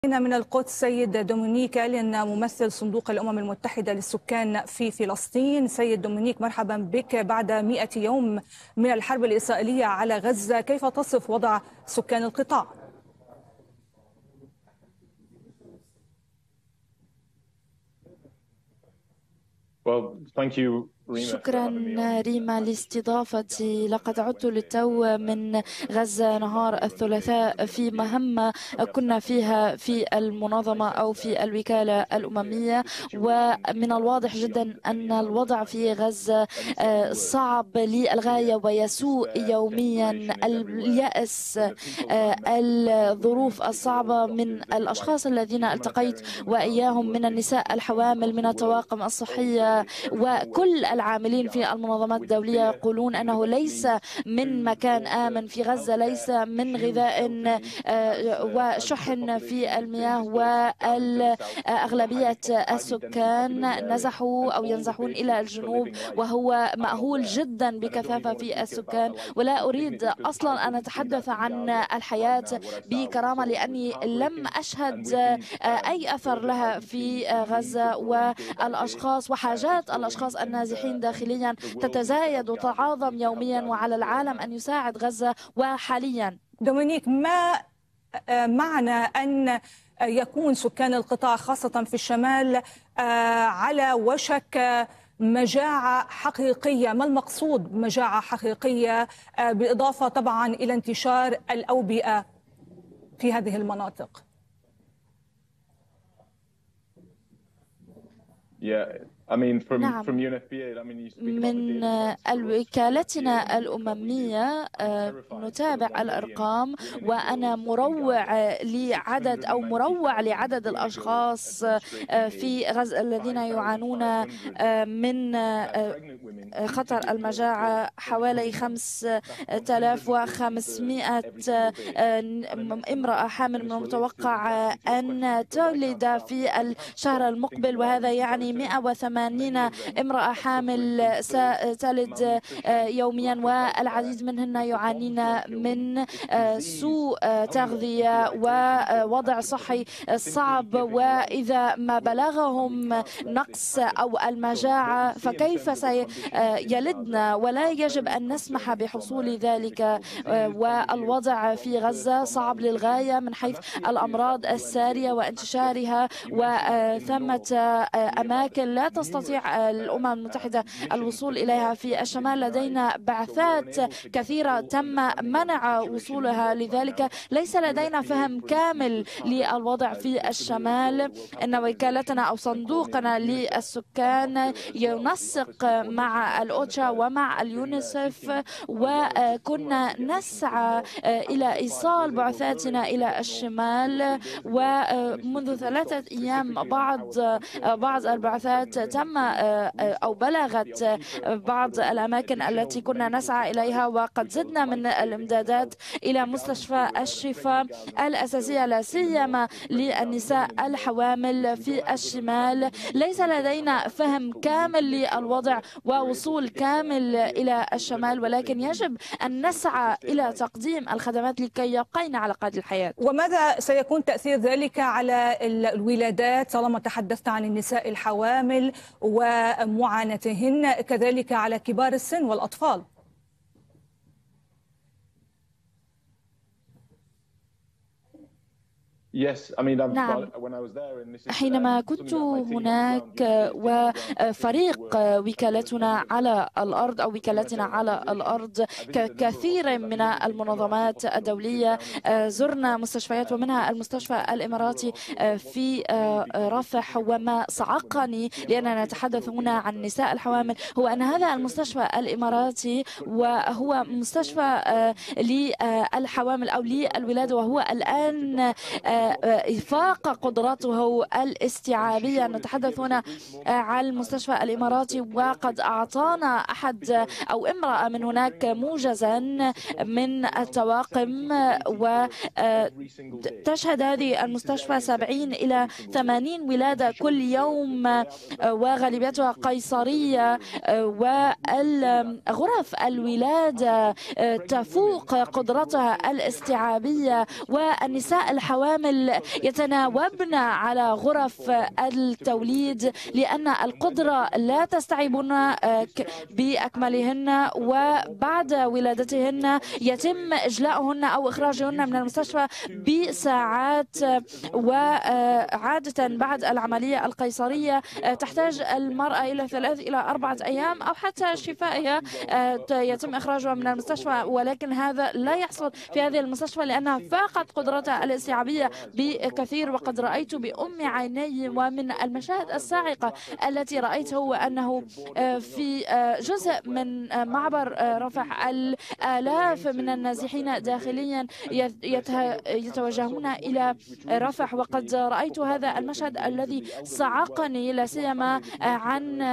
من القدس سيد دومينيك ألين ممثل صندوق الأمم المتحدة للسكان في فلسطين. سيد دومينيك، مرحبا بك بعد 100 يوم من الحرب الإسرائيلية على غزة. كيف تصف وضع سكان القطاع؟ شكرا ريما لاستضافتي. لقد عدت للتو من غزة نهار الثلاثاء في مهمة كنا فيها في المنظمة أو في الوكالة الأممية، ومن الواضح جدا أن الوضع في غزة صعب للغاية ويسوء يوميا. اليأس، الظروف الصعبة من الأشخاص الذين التقيت وإياهم، من النساء الحوامل، من الطواقم الصحية وكل العاملين في المنظمات الدولية يقولون أنه ليس من مكان آمن في غزة، ليس من غذاء وشحن في المياه، وأغلبية السكان نزحوا أو ينزحون إلى الجنوب، وهو مأهول جدا بكثافة في السكان. ولا أريد أصلا أن أتحدث عن الحياة بكرامة لأني لم أشهد أي أثر لها في غزة، والأشخاص وحاجات الأشخاص النازحين داخليا تتزايد وتتعاظم يوميا، وعلى العالم أن يساعد غزة. وحاليا دومينيك، ما معنى أن يكون سكان القطاع خاصة في الشمال على وشك مجاعة حقيقية؟ ما المقصود بمجاعة حقيقية، بالإضافة طبعا إلى انتشار الأوبئة في هذه المناطق؟ نعم، من وكالتنا الأممية نتابع الأرقام، وأنا مروع لعدد الأشخاص في غزة الذين يعانون من خطر المجاعة. حوالي 5500 امرأة حامل من المتوقع أن تولد في الشهر المقبل، وهذا يعني 180 امرأة حامل ستلد يوميا، والعديد منهن يعانين من سوء تغذية ووضع صحي صعب. وإذا ما بلغهم نقص أو المجاعة فكيف سيلدن؟ ولا يجب أن نسمح بحصول ذلك. والوضع في غزة صعب للغاية من حيث الأمراض السارية وانتشارها، وثمة أماكن لا تستطيع الأمم المتحدة الوصول إليها. في الشمال لدينا بعثات كثيرة تم منع وصولها، لذلك ليس لدينا فهم كامل للوضع في الشمال. إن وكالتنا أو صندوقنا للسكان ينسق مع الأوتشا ومع اليونيسف، وكنا نسعى إلى إيصال بعثاتنا إلى الشمال. ومنذ 3 أيام بعض البعثات تم أو بلغت بعض الأماكن التي كنا نسعى إليها، وقد زدنا من الإمدادات إلى مستشفى الشفاء الأساسية، لا سيما للنساء الحوامل في الشمال. ليس لدينا فهم كامل للوضع ووصول كامل إلى الشمال، ولكن يجب أن نسعى إلى تقديم الخدمات لكي يبقين على قيد الحياة. وماذا سيكون تأثير ذلك على الولادات طالما تحدثت عن النساء الحوامل ومعاناتهن، كذلك على كبار السن والأطفال؟ نعم، حينما كنت هناك وفريق وكالتنا على الأرض أو وكالتنا على الأرض ككثير من المنظمات الدولية زرنا مستشفيات، ومنها المستشفى الإماراتي في رفح. وما صعقني لأننا نتحدث هنا عن نساء الحوامل هو أن هذا المستشفى الإماراتي وهو مستشفى للحوامل أو للولادة، وهو الآن فاق قدرته الاستيعابية. نتحدث هنا عن المستشفى الإماراتي، وقد أعطانا أحد أو امرأة من هناك موجزا من الطواقم، وتشهد هذه المستشفى 70 إلى 80 ولادة كل يوم، وغالبيتها قيصرية. وغرف الولادة تفوق قدرتها الاستيعابية، والنساء الحوامل بالكامل يتناوبن على غرف التوليد، لأن القدرة لا تستوعبن بأكملهن، وبعد ولادتهن يتم إجلاؤهن أو إخراجهن من المستشفى بساعات. وعادة بعد العملية القيصرية تحتاج المرأة إلى 3 إلى 4 أيام أو حتى شفائها يتم إخراجها من المستشفى، ولكن هذا لا يحصل في هذه المستشفى لأنها فاقت قدرتها الاستيعابية بكثير. وقد رأيت بأم عيني ومن المشاهد الصاعقة التي رأيته هو أنه في جزء من معبر رفح الآلاف من النازحين داخليا يتوجهون إلى رفح. وقد رأيت هذا المشهد الذي صعقني، لا سيما عن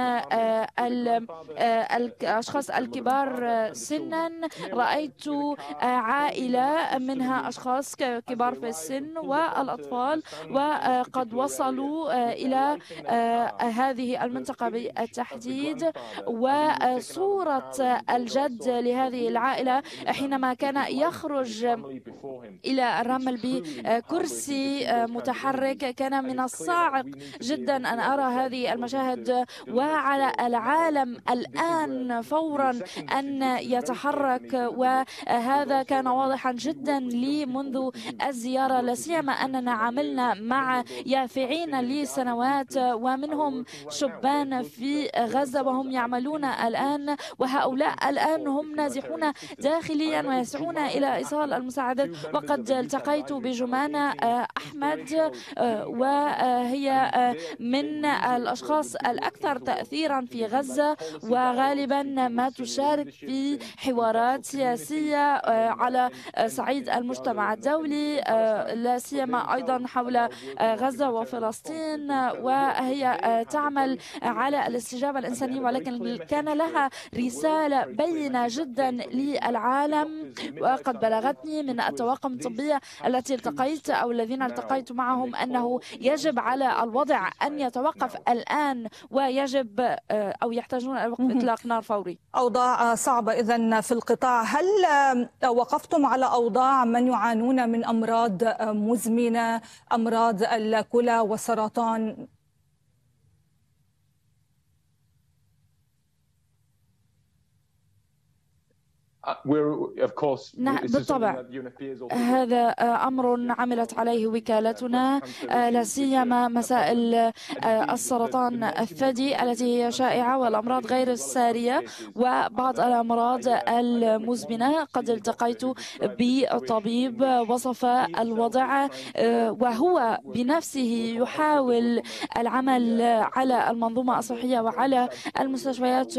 الأشخاص الكبار سنا. رأيت عائلة منها أشخاص كبار في السن والأطفال، وقد وصلوا إلى هذه المنطقة بالتحديد. وصورة الجد لهذه العائلة حينما كان يخرج إلى الرمل بكرسي متحرك، كان من الصاعق جدا أن أرى هذه المشاهد. وعلى العالم الآن فورا أن يتحرك، وهذا كان واضحا جدا لي منذ الزيارة، لا سيما أننا عملنا مع يافعين لسنوات ومنهم شبان في غزة وهم يعملون الآن، وهؤلاء الآن هم نازحون داخليا ويسعون إلى إيصال المساعدات. وقد التقيت بجمانة أحمد، وهي من الأشخاص الأكثر تأثيرا في غزة، وغالبا ما تشارك في حوارات سياسية على صعيد المجتمع الدولي، لا سيما أيضا حول غزة وفلسطين، وهي تعمل على الاستجابة الإنسانية، ولكن كان لها رسالة بينة جدا للعالم. وقد بلغتني من الطواقم الطبية الذين التقيت معهم أنه يجب على الوضع أن يتوقف الآن، ويجب أو يحتاجون إلى وقف إطلاق نار فوري. أوضاع صعبة إذن في القطاع. هل وقفتم على أوضاع من يعانون من أمراض مزمنة، أمراض الكلى والسرطان؟ نعم بالطبع، هذا أمر عملت عليه وكالتنا، لا سيما مسائل السرطان الثدي التي هي شائعة والأمراض غير السارية وبعض الأمراض المزمنة. قد التقيت بطبيب وصف الوضع وهو بنفسه يحاول العمل على المنظومة الصحية وعلى المستشفيات،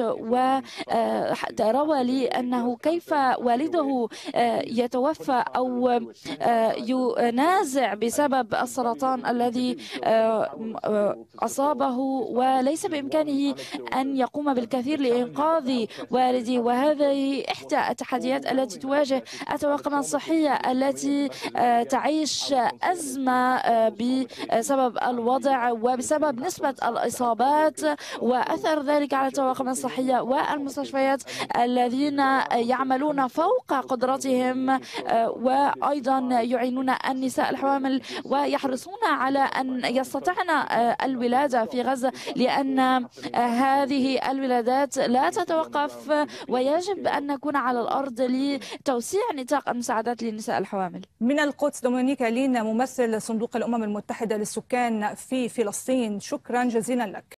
وروى لي أنه كيف والده يتوفى أو ينازع بسبب السرطان الذي أصابه، وليس بإمكانه أن يقوم بالكثير لإنقاذ والده. وهذه إحدى التحديات التي تواجه الطواقم الصحية التي تعيش أزمة بسبب الوضع وبسبب نسبة الإصابات وأثر ذلك على الطواقم الصحية والمستشفيات الذين يعملون فوق قدرتهم، وأيضا يعينون النساء الحوامل ويحرصون على أن يستطعن الولادة في غزة، لأن هذه الولادات لا تتوقف، ويجب أن نكون على الأرض لتوسيع نطاق المساعدات للنساء الحوامل. من القدس دومينيك ألين، ممثل صندوق الأمم المتحدة للسكان في فلسطين، شكرا جزيلا لك.